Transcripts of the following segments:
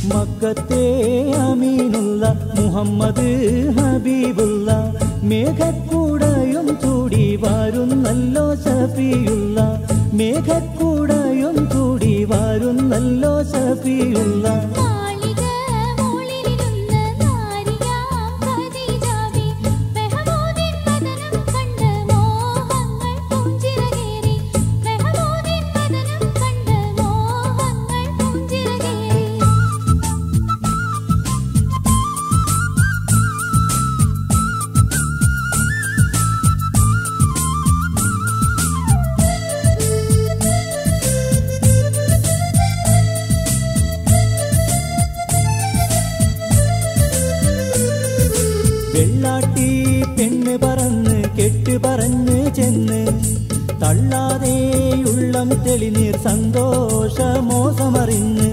മക്കത്തെ അമീനുള്ള മുഹമ്മദ് ഹബീബുള്ള മേഘക്കൂടയും ചൂടി വരുന്നല്ലോ ശഫിയുള്ള മേഘക്കൂടയും ചൂടി വരുന്നല്ലോ ശഫിയുള്ള വെള്ളാട്ടി പെണ്ണ് പറന്ന് കെട്ട് പറഞ്ഞ് ചെന്ന് തള്ളാതെ ഉള്ളം തെളിനീർ സന്തോഷമോസമറിഞ്ഞ്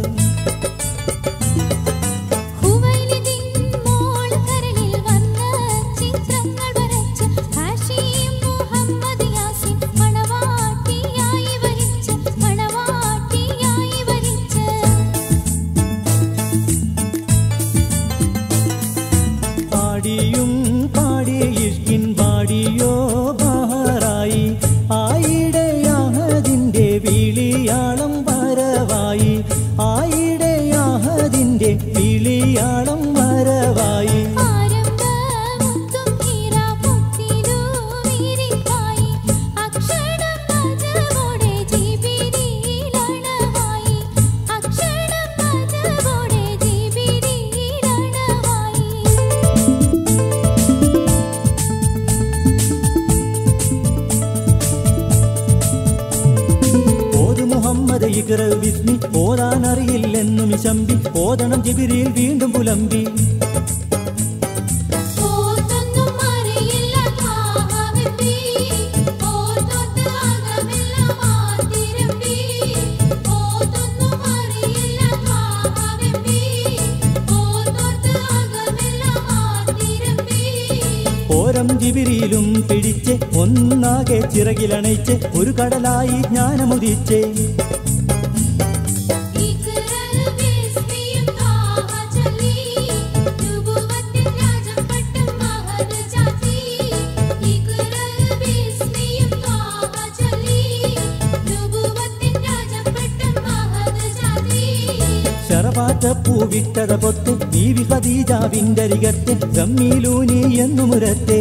പാടിയും പാടി ഇഷ്കിൻ പാടിയോ ബഹറായി ആയിടയാഹദിന്റെ വിളിയാളം വരവായി ആയിടയാഹദിന്റെ വിളിയാളം വരവായി മുഹമ്മദ് ഇഖ്റ ബിസ്മി ഓതാനറിയില്ലെന്നും ശമ്പി ഓതണം ജിബ്രീൽ വീണ്ടും പുലമ്പി ഓരം ജിബ്രീലും പിടിച്ച് ഒന്നാകെ ചിറകിലണയിച്ച് ഒരു കടലായി ജ്ഞാനമുദിച്ച് പൂവിട്ടത പൊത്ത് ബീവി ഖദീജാവിന്റെ അരികത്ത് ഗമ്മീലൂനി എന്നു മുരത്തെ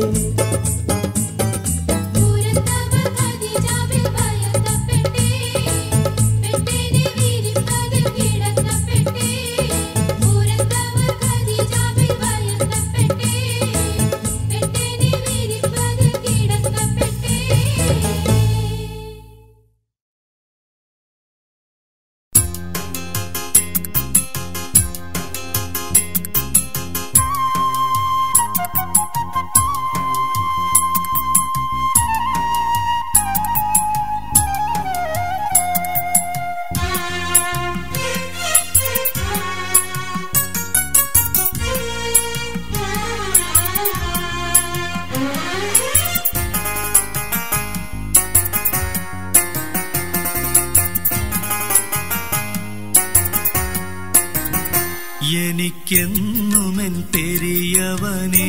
എനിക്കെന്നുമെൻ പെരിയവനേ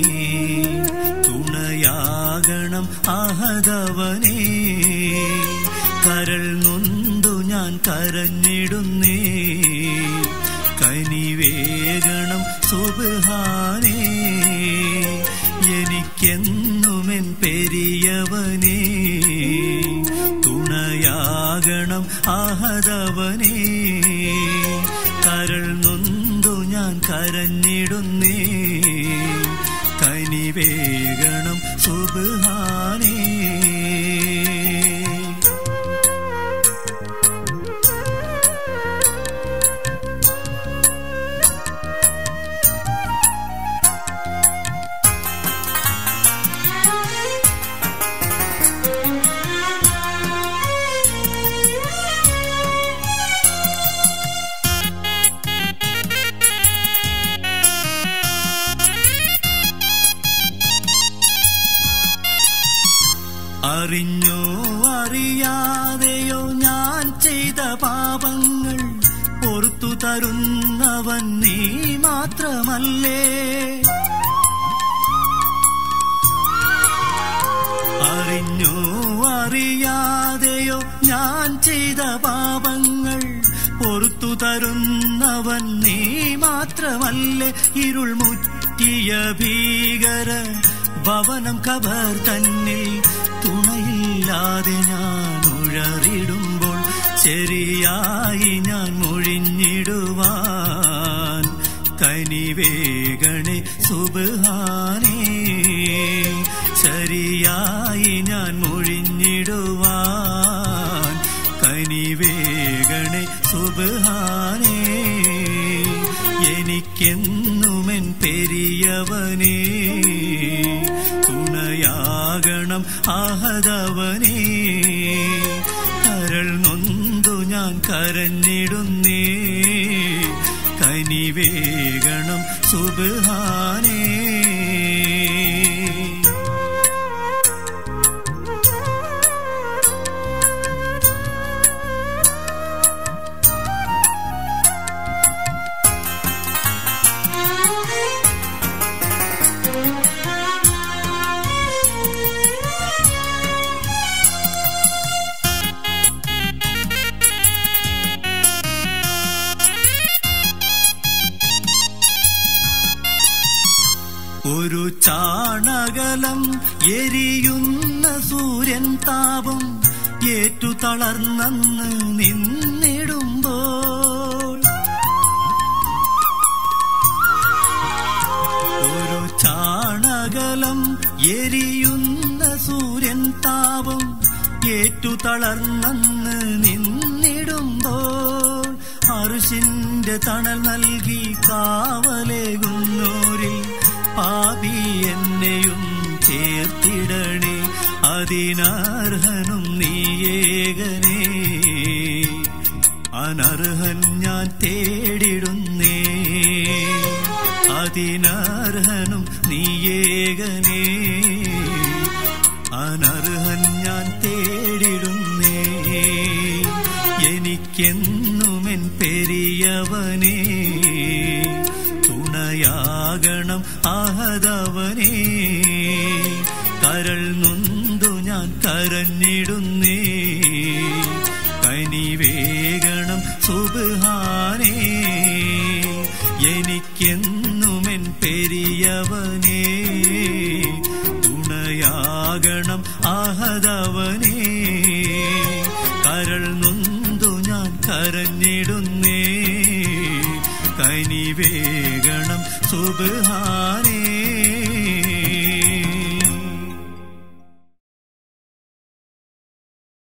തുണയാകണം അഹദവനേ കരൾ നൊന്തു ഞാൻ കരഞ്ഞിടുന്നേ കനിവേകണം സുബ്ഹാനേ എനിക്കെന്നുമെൻ പെരിയവനേ തുണയാകണം അഹദവനേ കരൾ നൊന്തു ഞാൻ കരഞ്ഞിടുന്നേ കനിവേകണം സുബ്ഹാനേ അറിഞ്ഞോ അറിയാതെയോ ഞാൻ ചെയ്ത പാപങ്ങൾ പൊറുത്തു തരുന്നവൻ നീ മാത്രമല്ലേ. അറിഞ്ഞോ അറിയാതെയോ ഞാൻ ചെയ്ത പാപങ്ങൾ പൊറുത്തു തരുന്നവൻ നീ മാത്രമല്ലേ. ഇരുൾ മുറ്റിയ ഭീകര ഭവനം ഖബർ തന്നിൽ തുണയില്ലാതെ ഞാൻ ഉഴറിടുമ്പോൾ ശരിയായി ഞാൻ മൊഴിഞ്ഞിടുവാൻ കനിവേഗണേ സുബ്ഹാനേ. ശരിയായി ഞാൻ മൊഴിഞ്ഞിടുവാൻ കനിവേഗണേ സുബ്ഹാനേ. എനിക്കെന്നുമെൻ പെരിയവനേ തുണയാകണം അഹദവനേ. കരൾ നൊന്തു ഞാൻ കരഞ്ഞിടുന്നേ കനിവേഗണം സുബ്ഹാനേ. ഒരു ചാണകലം എരിയുന്ന സൂര്യൻ താപം ഏറ്റു തളർന്നു നിന്നിടുമ്പോൾ, ഒരു ചാണകലം എരിയുന്ന സൂര്യൻ താപം ഏറ്റു തളർന്നു നിന്നിടുമ്പോൾ, അർശിന്റെ തണൽ നൽകി കാവലേകുന്നോരിൽ പാപി എന്നെയും ചേർത്തിടണേ. അതിനർഹനും നീയേകനേ, അനർഹൻ ഞാൻ തേടിടുന്നേ. അതിനർഹനും നീയേകനേ, അനർഹൻ ഞാൻ തേടിടുന്നേ. എനിക്കെന്നുമെൻ പെരിയവനേ തുണയാകണം അഹദവനേ. കരൾ നൊന്തു ഞാൻ കരഞ്ഞിടുന്നേ കനിവേഗണം സുബ്ഹാനേ. എനിക്കെന്നുമെൻ പെരിയവനേ തുണയാകണം അഹദവനേ. കരൾ നൊന്തു ഞാൻ കരഞ്ഞിടുന്നേ കനിവേഗണം സുബ്ഹാനേ.